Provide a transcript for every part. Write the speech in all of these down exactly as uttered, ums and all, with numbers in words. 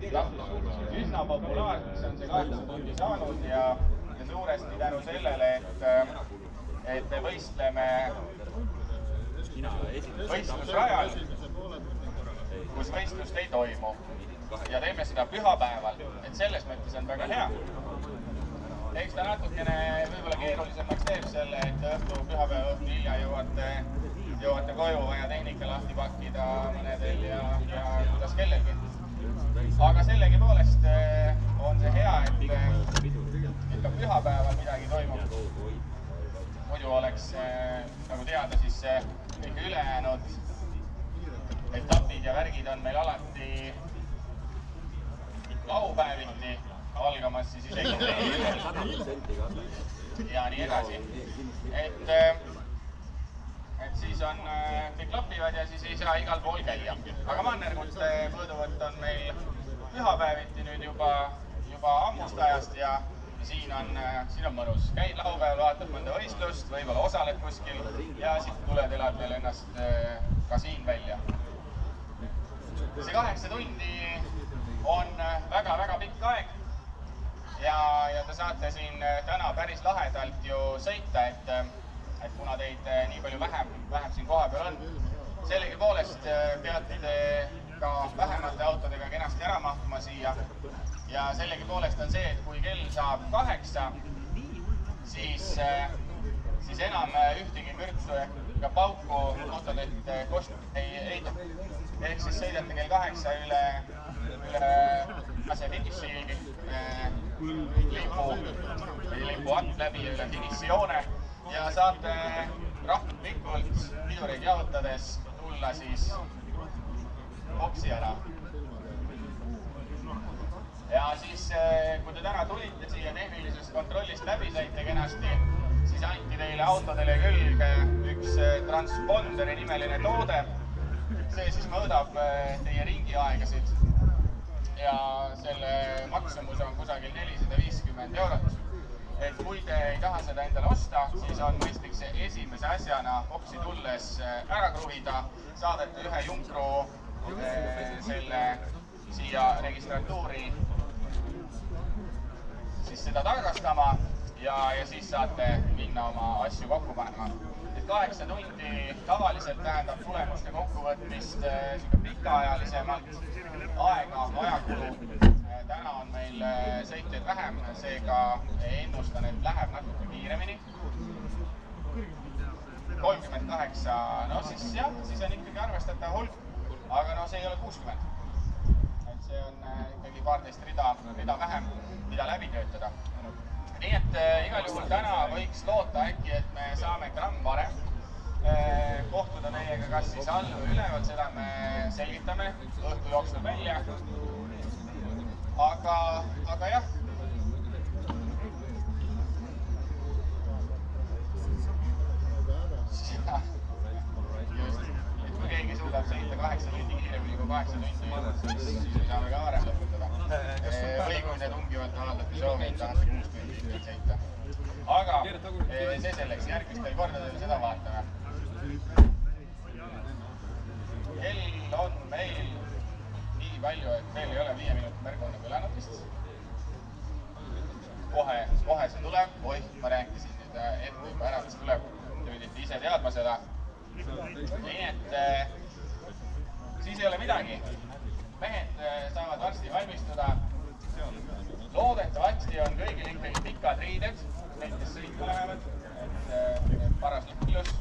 üsna populaarseks on see kaheksa tundi saanud ja, ja suuresti tänu sellele, et, et me võistleme võistlusrajal, kus võistlust ei toimu ja teeme seda pühapäeval, et selles mõttes on väga hea. Eks ta natukene võib-olla keerulisemaks teeb selle, et õhtu pühapäeva õhtu hilja jõuate, jõuate koju vaja tehnika lahti pakkida mõnedel ja, ja kuidas kellelgi. Aga sellegi poolest on see hea, et ikka pühapäeval midagi toimub. Muidu oleks, nagu teada, siis kõik ülejäänud etapid ja värgid on meil alati laupäeviti algamas siis isegi ja nii edasi. Et, et siis on, kõik klapivad ja siis ei saa igal pool käia. Aga mannergut Põõduvõtt on meil pühapäeviti nüüd juba, juba ammust ajast ja siin on, siin on mõnus. Käid laupäeval, vaatad mõnda võistlust, võib-olla osaled kuskil ja siit tuled, elad veel ennast ka siin välja. See kaheksa tundi on väga-väga pikk aeg. Ja, ja te saate siin täna päris lahedalt ju sõita, et, et kuna teid nii palju vähem, vähem siin koha peal on, sellegi poolest peate te ka vähemate autodega kenasti ära mahtuma siia. Ja sellegi poolest on see, et kui kell saab kaheksa, siis, siis enam ühtegi mürksu ja pauku autodelt kost ei heidu. Ehk siis sõidate kell kaheksa üle, üle ase finiši lipu, lipu alt läbi üle finišijoone ja saate rahulikult pidureid jahutades tulla siis boksi ära. Ja siis, kui te täna tulite siia tehnilisest kontrollist läbi saite kenasti, siis anti teile autodele külge üks transponderi nimeline toode. See siis mõõdab teie ringiaegasid. Ja selle maksumus on kusagil nelisada viiskümmend eurot. Et kui te ei taha seda endale osta, siis on mõistlik see esimese asjana boksi tulles ära kruvida, saadete ühe junkru selle siia registratuuri siis seda tagastama ja, ja siis saate minna oma asju kokku panema. Et kaheksa tundi tavaliselt tähendab tulemuste kokkuvõtmist pikaajalisemalt aega, ajakulu. Täna on meil sõitjaid vähem, seega ennustan, et läheb natuke kiiremini. kolmkümmend kaheksa, no siis jah, siis on ikkagi arvestatav hulk, aga no see ei ole kuuskümmend. Et see on ikkagi paarteist rida, rida vähem, mida läbi töötada. Nii et igal juhul täna võiks loota äkki, et me saame gramm varem kohtuda teiega kas siis all või üleval, seda me selgitame õhtu jooksul välja. Aga, aga jah. Just, et kui keegi suudab sõita kaheksa tundi kiiremini kui kaheksa tundi, siis saame ka varem lõputada. Või kui te tungivalt avaldate soovi, et tahate kuus tundi sõita. Aga see selleks, järgmistel kordadel seda vaatame. Kell on meil nii palju, et veel ei ole viie minuti märgu on nagu elanud vist. Kohe, kohe see tuleb. Oih, ma rääkisin nüüd ette juba ära, mis tuleb. Te pidite ise teadma seda. Nii et siis ei ole midagi. Mehed saavad varsti valmistuda. Loodetavasti on kõigil ikkagi pikad riided. Need, kes sõitma lähevad. Et paras lõppilus.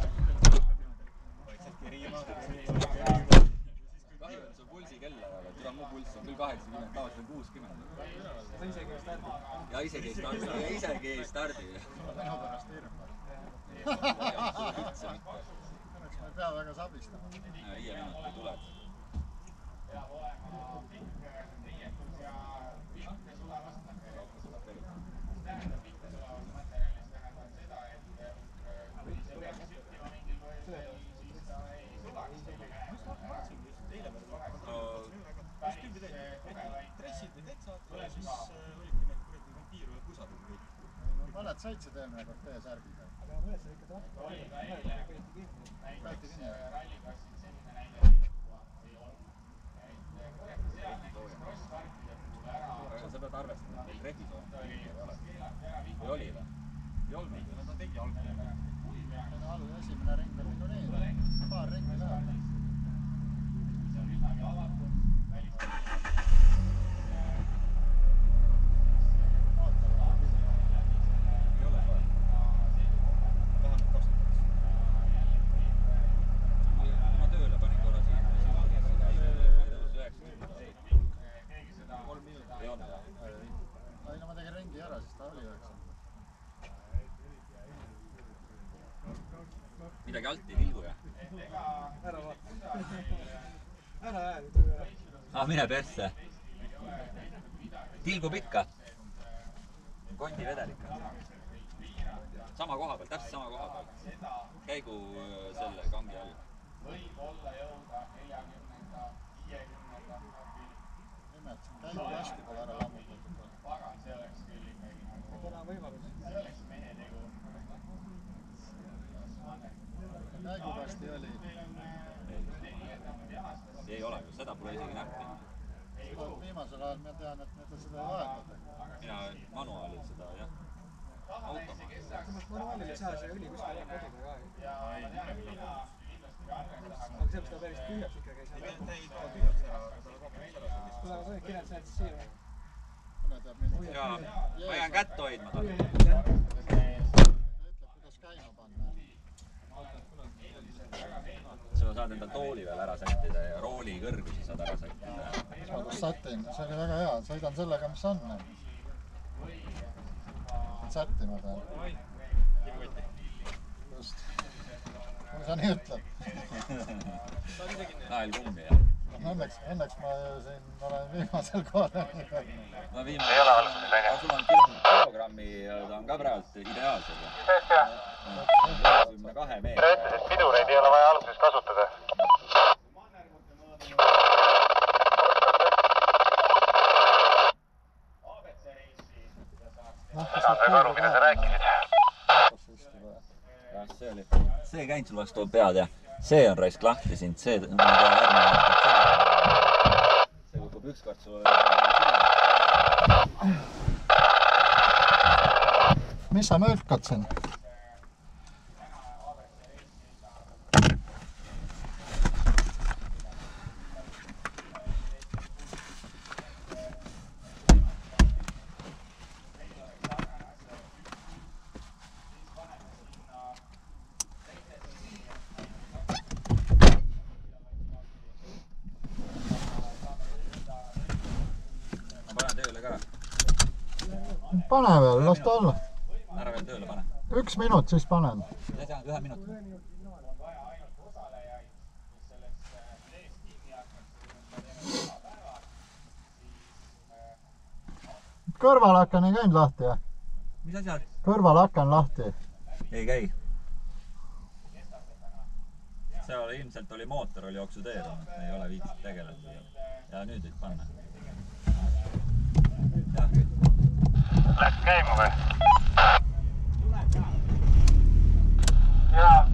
Kahju, et su pulsi kella, aga tira mu pulss on küll kaheksakümmend, tavaliselt on kuuskümmend. Ja isegi ei stardi. Ja isegi ei stardi. Tänu pärast hirm. Õnneks ma ei pea väga sabistama. Viie minuti tuleb. Peab olema pikk riietus ja pilte sulavast materjalist. Tähendab pilte sulavast materjalist tähendab seda, et kui see peaks süttima mingil põhjusel, siis ta ei sulaks teile käe. Päris tugevaid tressid või tetsad, siis olidki need kuradi vampiiru ja kusad. Mõned said seda eelmine kord tee särgiga. Aga mõned see ikka tahab. oli ka eile näiteks ralliklassid selline näide ei olnud. Et korjati seal näiteks crossfart pead arvestama, et meil rehvis on ei ole. Või oli või? Ei olnud. Ta tegi algselt. Alu esimene ring on nagu nii, paar ringi läheb. Ei ole soe. Vähemalt kakskümmend. Ma tööle panin korra siin. kolm minutit. Ei olnud. Ei, no ma tegin ringi ära, siis ta oli üheksa. Midagi alt ei tilgu, jah? Ära vaata. Ära ääri. Ah, mine persse. Tilgub ikka. Kondi vedel ikka. Sama koha peal, täpselt sama koha peal. Käigu selle kangi all. Võib olla jõuda neljakümnenda, viiekümnenda abil. Nimetasin, käigu hästi pole ära lammutatud. Pagan, see oleks küll ikkagi nagu... Täna võimalus. See oleks mehe tegu. Käigukasti oli. Ei ole, seda pole isegi nähti. Viimasel ajal ma tean, et mida seda ei vahendada. Mina manuaalil seda, jah. Auto. Manuaalil ei saa see õli kuskil koduda ka. Aga sellest ta päris tühjaks ikkagi ei saa. Ei tühjaks ära, aga ta kapuks ära. Tule, aga kenelt sa jäid siis siia? Mõne teab mind. Jaa, ma jään kätt hoidma talle. Ütleb, kuidas käima panna. Sa saad enda tooli veel ära sättida ja rooli kõrgusi saad ära sättida. Mis ma kus sätin? See oli väga hea. Sõidan sellega, mis on. Sättima pean. Just. Kui sa nii ütled. Nael kummi, jah. Õnneks, õnneks ma siin olen viimasel kohal. Ma viimane... Ei ole valmis, läinud. Sul on kilogrammi, ta on ka praegu ideaalsed. üheksakümne kahe meetri. Sest pidureid ei ole vaja alguses kasutada. Enam veel aru, mida sa rääkisid. See oli. See ei käinud sul vastu pead, jah. See on raisk lahti sind. See, see kukub ükskord sul. Mis sa mölkad siin? Pane veel, las ta olla. Ära veel tööle pane. Üks minut, siis panen. Ühe minut. Kõrvalaken ei käinud lahti, jah? Mis asjad? Kõrvalaken lahti. Ei käi. Seal ilmselt oli mootor, oli oksudeerunud. Ei ole viitsid tegeleda. Ja nüüd võid panna. Ja. Läks käima või? Jaa.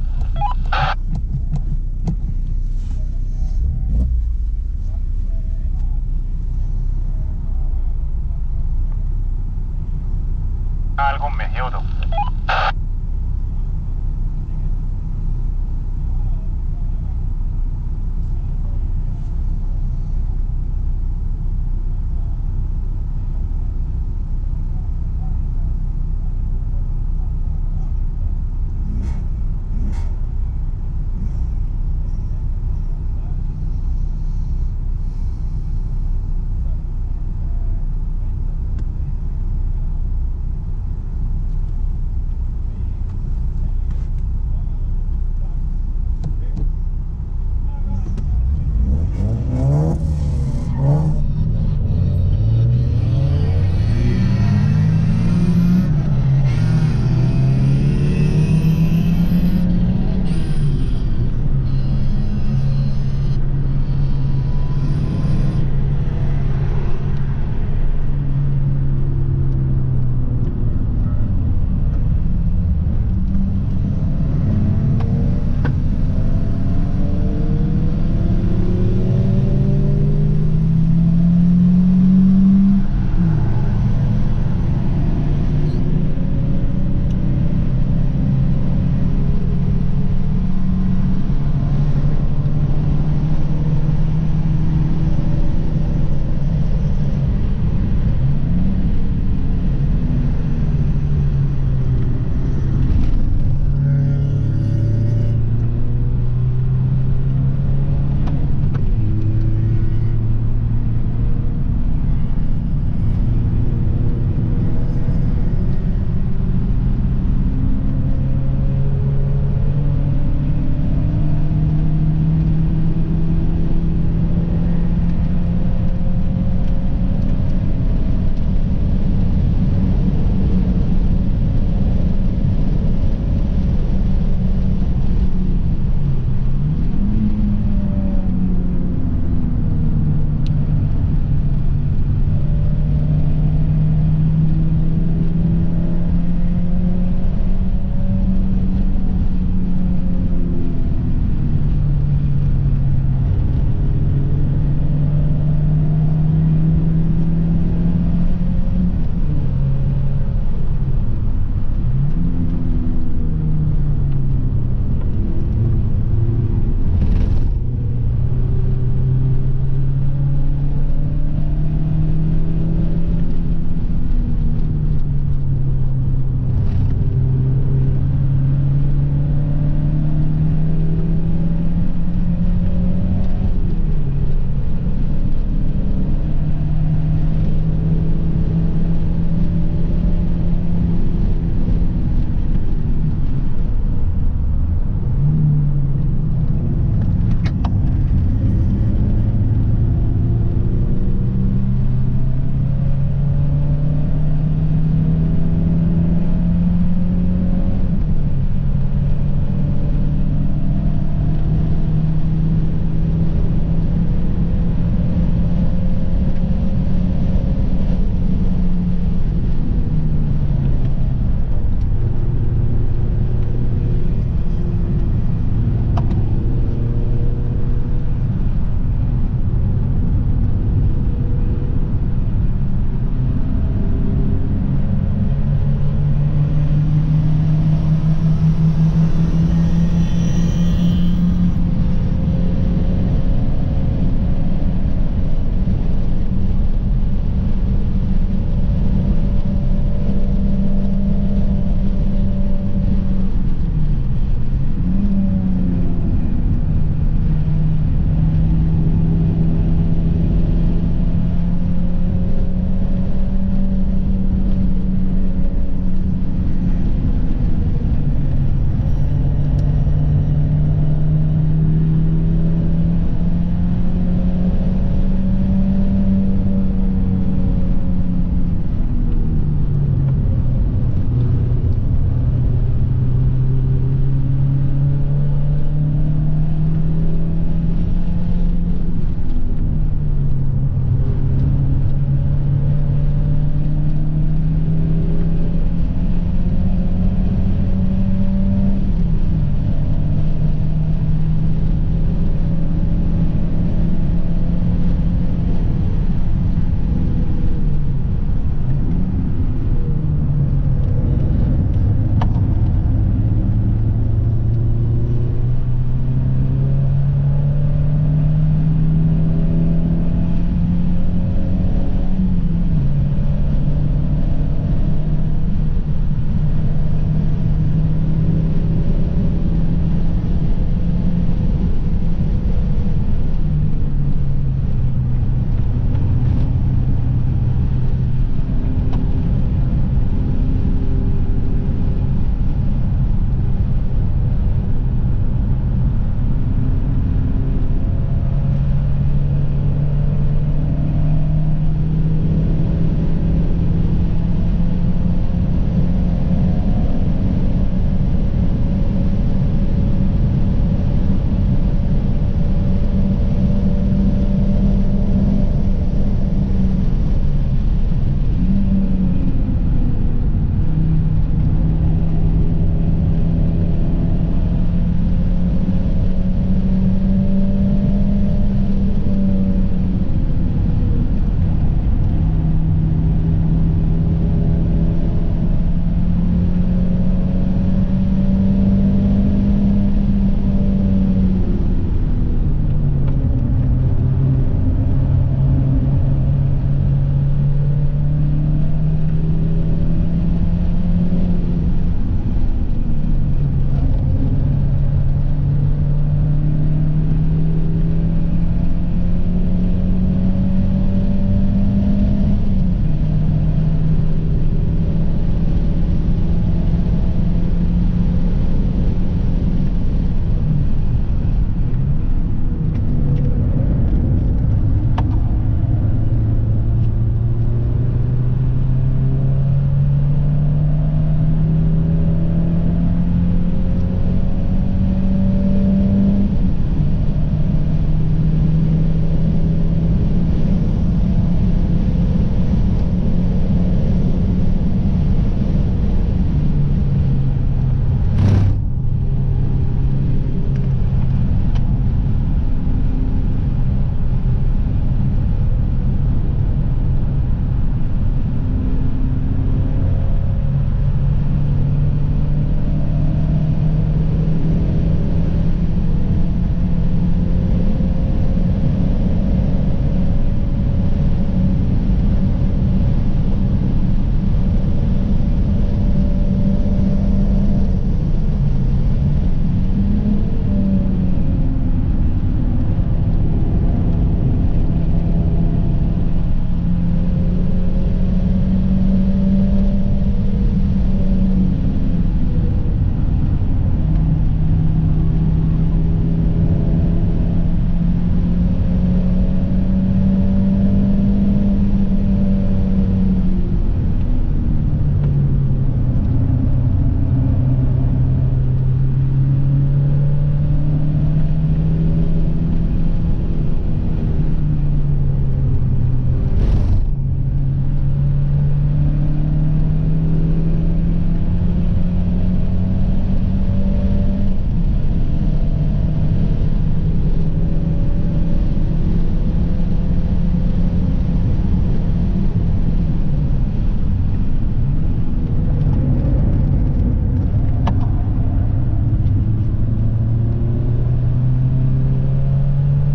Ajal kummi, jõudu.